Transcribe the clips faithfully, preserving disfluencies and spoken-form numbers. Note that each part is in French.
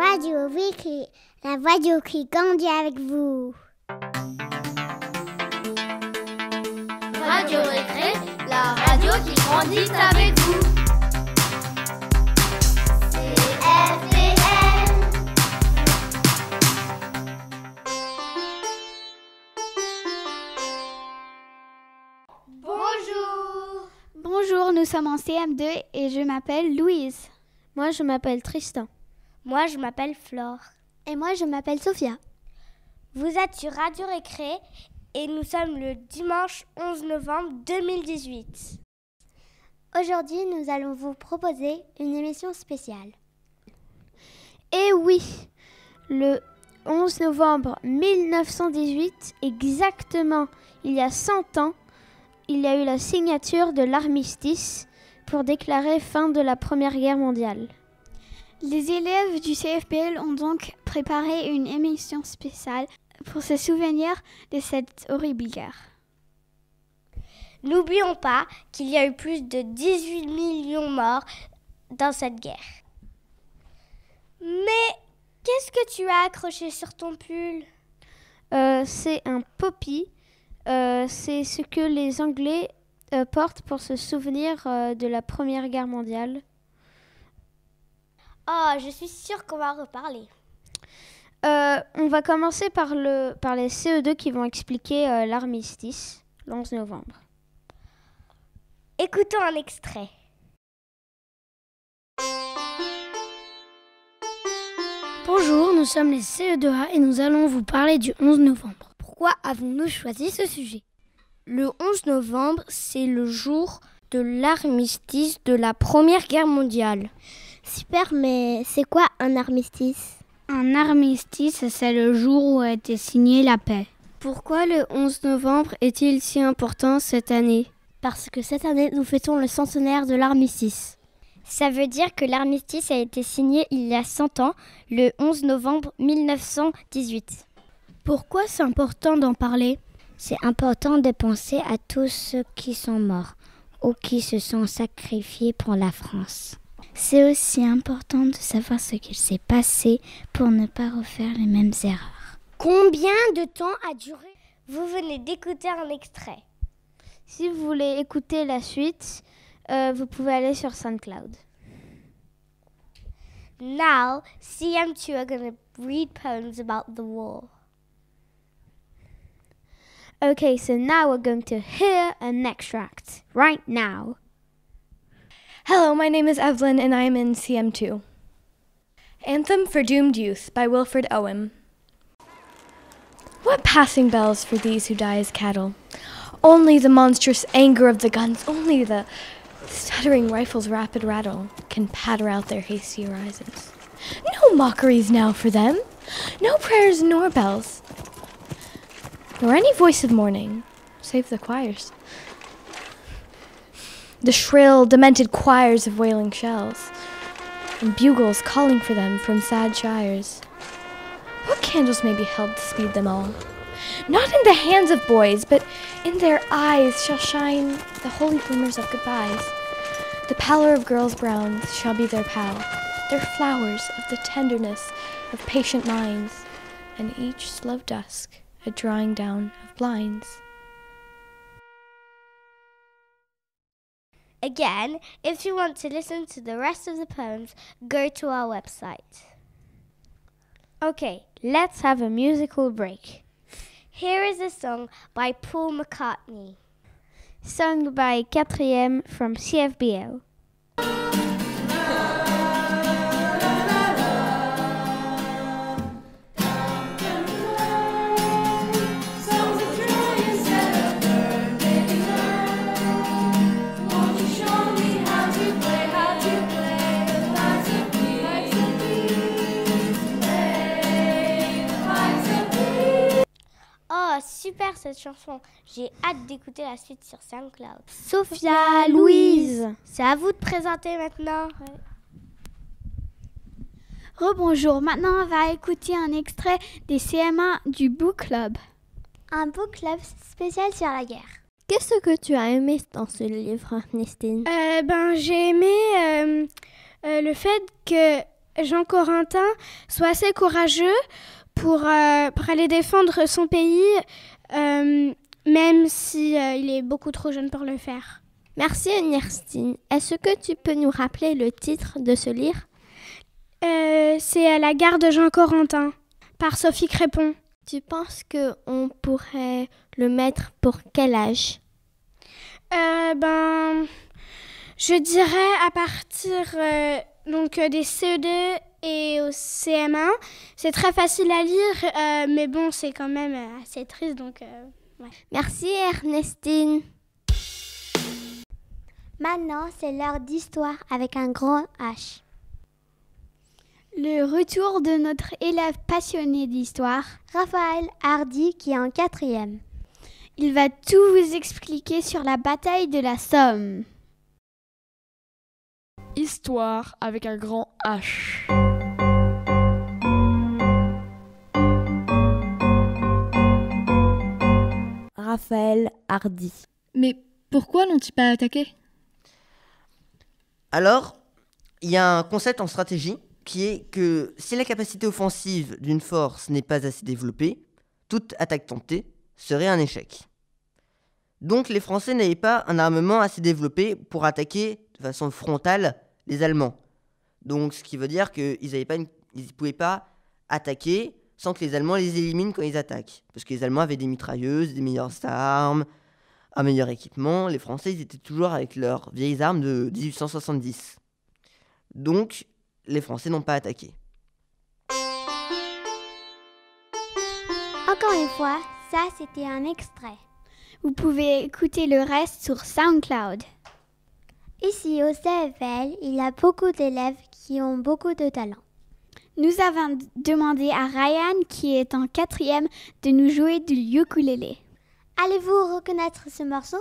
Radio Récré, la radio qui grandit avec vous. Radio Récré, la radio qui grandit avec vous. C F D M. Bonjour. Bonjour, nous sommes en C M deux et je m'appelle Louise. Moi, je m'appelle Tristan. Moi, je m'appelle Flore. Et moi, je m'appelle Sophia. Vous êtes sur Radio Récré et nous sommes le dimanche onze novembre deux mille dix-huit. Aujourd'hui, nous allons vous proposer une émission spéciale. Et oui, le onze novembre mille neuf cent dix-huit, exactement il y a cent ans, il y a eu la signature de l'armistice pour déclarer fin de la Première Guerre mondiale. Les élèves du C F B L ont donc préparé une émission spéciale pour se souvenir de cette horrible guerre. N'oublions pas qu'il y a eu plus de dix-huit millions morts dans cette guerre. Mais qu'est-ce que tu as accroché sur ton pull ? euh, C'est un poppy. Euh, c'est ce que les Anglais euh, portent pour se souvenir euh, de la Première Guerre mondiale. Oh, je suis sûre qu'on va en reparler. Euh, on va commencer par, le, par les C E deux qui vont expliquer euh, l'armistice, le onze novembre. Écoutons un extrait. Bonjour, nous sommes les C E deux A et nous allons vous parler du onze novembre. Pourquoi avons-nous choisi ce sujet ? Le onze novembre, c'est le jour de l'armistice de la Première Guerre mondiale. Super, mais c'est quoi un armistice ? Un armistice, c'est le jour où a été signée la paix. Pourquoi le onze novembre est-il si important cette année ? Parce que cette année, nous fêtons le centenaire de l'armistice. Ça veut dire que l'armistice a été signé il y a cent ans, le onze novembre mille neuf cent dix-huit. Pourquoi c'est important d'en parler ? C'est important de penser à tous ceux qui sont morts ou qui se sont sacrifiés pour la France. C'est aussi important de savoir ce qu'il s'est passé pour ne pas refaire les mêmes erreurs. Combien de temps a duré ? Vous venez d'écouter un extrait. Si vous voulez écouter la suite, euh, vous pouvez aller sur SoundCloud. Now, C M two are going to read poems about the war. Okay, so now we're going to hear an extract right now. Hello, my name is Evelyn and I am in C M two. Anthem for Doomed Youth by Wilfred Owen. What passing bells for these who die as cattle? Only the monstrous anger of the guns, only the stuttering rifle's rapid rattle can patter out their hasty horizons. No mockeries now for them, no prayers nor bells, nor any voice of mourning, save the choirs. The shrill, demented choirs of wailing shells, and bugles calling for them from sad shires. What candles may be held to speed them all? Not in the hands of boys, but in their eyes shall shine the holy glimmers of goodbyes. The pallor of girls' browns shall be their pall, their flowers of the tenderness of patient minds, and each slow dusk a drawing down of blinds. Again, if you want to listen to the rest of the poems, go to our website. Okay, let's have a musical break. Here is a song by Paul McCartney. Sung by quatrième from C F B L. Super cette chanson. J'ai hâte d'écouter la suite sur SoundCloud. Sophia, Louise, c'est à vous de présenter maintenant. Ouais. Rebonjour, maintenant on va écouter un extrait des C M un du Book Club. Un book club spécial sur la guerre. Qu'est-ce que tu as aimé dans ce livre, Nestine ? euh, Ben j'ai aimé euh, euh, le fait que Jean Corentin soit assez courageux pour, euh, pour aller défendre son pays, euh, même si euh, il est beaucoup trop jeune pour le faire. Merci Ernestine. Est-ce que tu peux nous rappeler le titre de ce livre? euh, C'est La guerre de Jean Corentin, par Sophie Crépon. Tu penses qu'on pourrait le mettre pour quel âge? euh, Ben, je dirais à partir euh, donc, euh, des C E deux et au C M un. C'est très facile à lire, euh, mais bon, c'est quand même euh, assez triste. Donc, euh, ouais. Merci Ernestine. Maintenant, c'est l'heure d'histoire avec un grand H. Le retour de notre élève passionné d'histoire, Raphaël Hardy, qui est en quatrième. Il va tout vous expliquer sur la bataille de la Somme. Histoire avec un grand H. Raphaël Hardy. Mais pourquoi n'ont-ils pas attaqué? Alors, il y a un concept en stratégie qui est que si la capacité offensive d'une force n'est pas assez développée, toute attaque tentée serait un échec. Donc les Français n'avaient pas un armement assez développé pour attaquer de façon frontale les Allemands. Donc ce qui veut dire qu'ils ne pouvaient pas attaquer sans que les Allemands les éliminent quand ils attaquent. Parce que les Allemands avaient des mitrailleuses, des meilleures armes, un meilleur équipement. Les Français, ils étaient toujours avec leurs vieilles armes de dix-huit cent soixante-dix. Donc, les Français n'ont pas attaqué. Encore une fois, ça c'était un extrait. Vous pouvez écouter le reste sur SoundCloud. Ici au C F L, il y a beaucoup d'élèves qui ont beaucoup de talent. Nous avons demandé à Ryan, qui est en quatrième, de nous jouer du ukulélé. Allez-vous reconnaître ce morceau?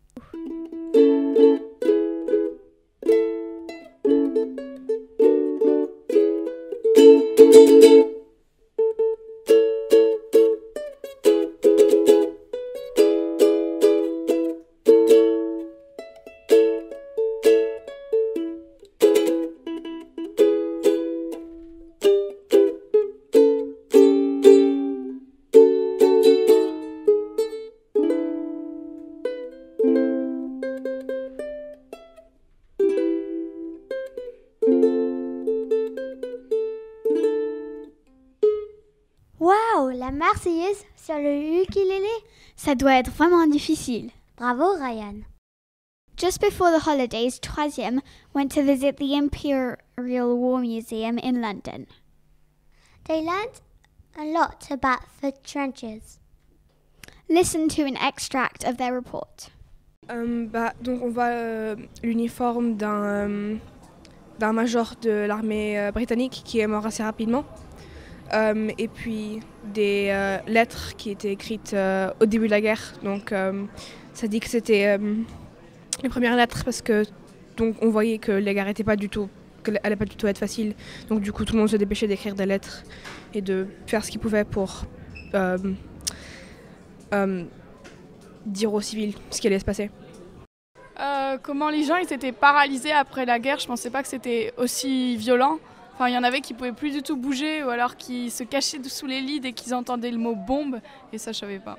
Waouh, la Marseillaise sur le ukulélé. Ça doit être vraiment difficile. Bravo Ryan. Just before the holidays, troisième went to visit the Imperial War Museum in London. They learned a lot about the trenches. Listen to an extract of their report. Um, bah, donc on voit euh, l'uniforme d'un, euh, d'un major de l'armée euh, britannique qui est mort assez rapidement. Um, et puis des euh, lettres qui étaient écrites euh, au début de la guerre. Donc euh, ça dit que c'était euh, les premières lettres parce que donc on voyait que la guerre n'était pas du tout, qu'elle n'allait pas du tout être facile. Donc du coup tout le monde se dépêchait d'écrire des lettres et de faire ce qu'il pouvait pour euh, euh, dire aux civils ce qui allait se passer. Euh, comment les gens ils étaient paralysés après la guerre, je pensais pas que c'était aussi violent. Enfin, il y en avait qui pouvaient plus du tout bouger ou alors qui se cachaient sous les lits dès qu'ils entendaient le mot bombe et ça je savais pas.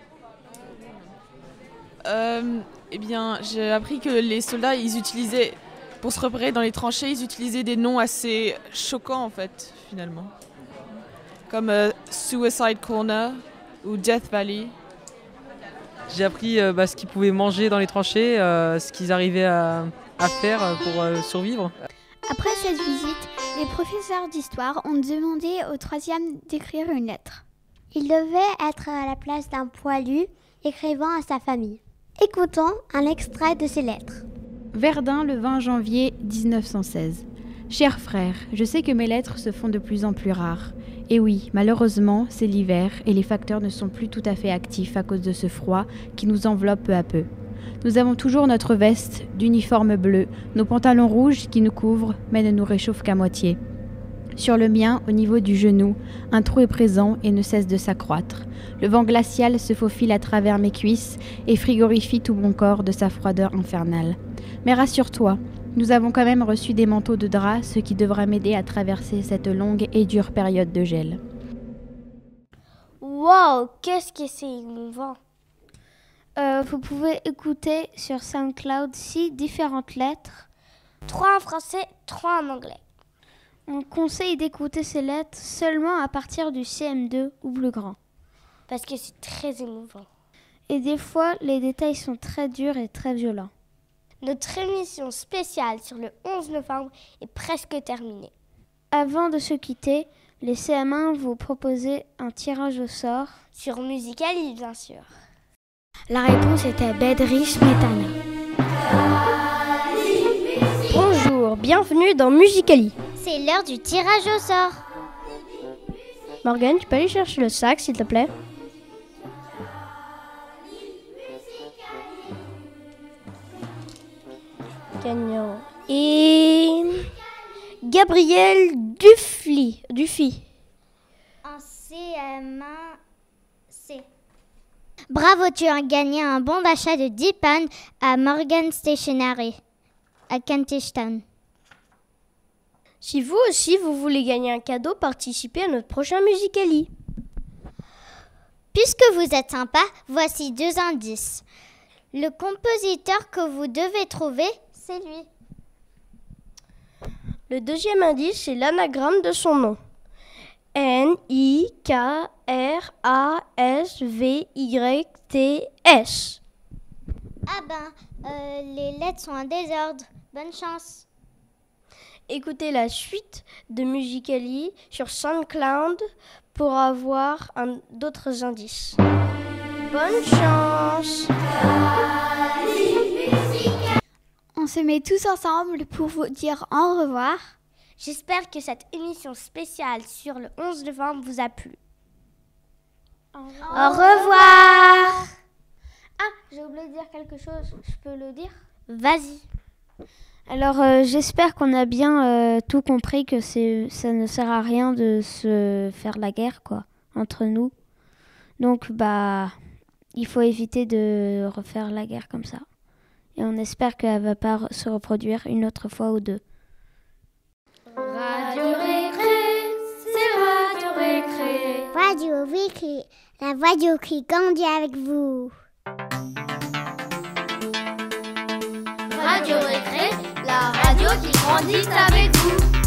Euh, eh bien, j'ai appris que les soldats ils utilisaient pour se repérer dans les tranchées, ils utilisaient des noms assez choquants en fait finalement, comme euh, Suicide Corner ou Death Valley. J'ai appris euh, bah, ce qu'ils pouvaient manger dans les tranchées, euh, ce qu'ils arrivaient à, à faire pour euh, survivre. Après cette visite, les professeurs d'histoire ont demandé au troisième d'écrire une lettre. Il devait être à la place d'un poilu écrivant à sa famille. Écoutons un extrait de ces lettres. Verdun, le vingt janvier dix-neuf cent seize. Chers frères, je sais que mes lettres se font de plus en plus rares. Et oui, malheureusement, c'est l'hiver et les facteurs ne sont plus tout à fait actifs à cause de ce froid qui nous enveloppe peu à peu. Nous avons toujours notre veste d'uniforme bleu, nos pantalons rouges qui nous couvrent mais ne nous réchauffent qu'à moitié. Sur le mien, au niveau du genou, un trou est présent et ne cesse de s'accroître. Le vent glacial se faufile à travers mes cuisses et frigorifie tout mon corps de sa froideur infernale. Mais rassure-toi, Nous avons quand même reçu des manteaux de drap, ce qui devra m'aider à traverser cette longue et dure période de gel. Wow, qu'est-ce que c'est émouvant! Euh, vous pouvez écouter sur SoundCloud six différentes lettres. Trois en français, trois en anglais. On conseille d'écouter ces lettres seulement à partir du C M deux ou plus grand. Parce que c'est très émouvant. Et des fois, les détails sont très durs et très violents. Notre émission spéciale sur le onze novembre est presque terminée. Avant de se quitter, les C M un vous proposer un tirage au sort. Sur Musical.ly, bien sûr. La réponse était Bedri Smetana. Bonjour, bienvenue dans Musical.ly. C'est l'heure du tirage au sort. Morgane, tu peux aller chercher le sac, s'il te plaît? Gagnant. Et Gabriel Dufly. Dufy. En C M un C. Bravo, tu as gagné un bon d'achat de dix pounds à Morgan Stationery, à Kentish Town. Si vous aussi, vous voulez gagner un cadeau, participez à notre prochain Musical.ly. Puisque vous êtes sympa, voici deux indices. Le compositeur que vous devez trouver, c'est lui. Le deuxième indice, c'est l'anagramme de son nom. N I K R A S V Y T S. Ah ben, euh, les lettres sont en désordre. Bonne chance. Écoutez la suite de Musical.ly sur SoundCloud pour avoir un, d'autres indices. Bonne chance! On se met tous ensemble pour vous dire au revoir. J'espère que cette émission spéciale sur le onze novembre vous a plu. Au revoir. Au revoir. Ah, j'ai oublié de dire quelque chose. Je peux le dire? Vas-y. Alors, euh, j'espère qu'on a bien euh, tout compris, que c'est, ça ne sert à rien de se faire la guerre, quoi, entre nous. Donc, bah, il faut éviter de refaire la guerre comme ça. Et on espère qu'elle ne va pas se reproduire une autre fois ou deux. Radio Récré, c'est Radio Récré. Radio Récré, la radio qui grandit avec vous. Radio Récré, la radio qui grandit avec vous.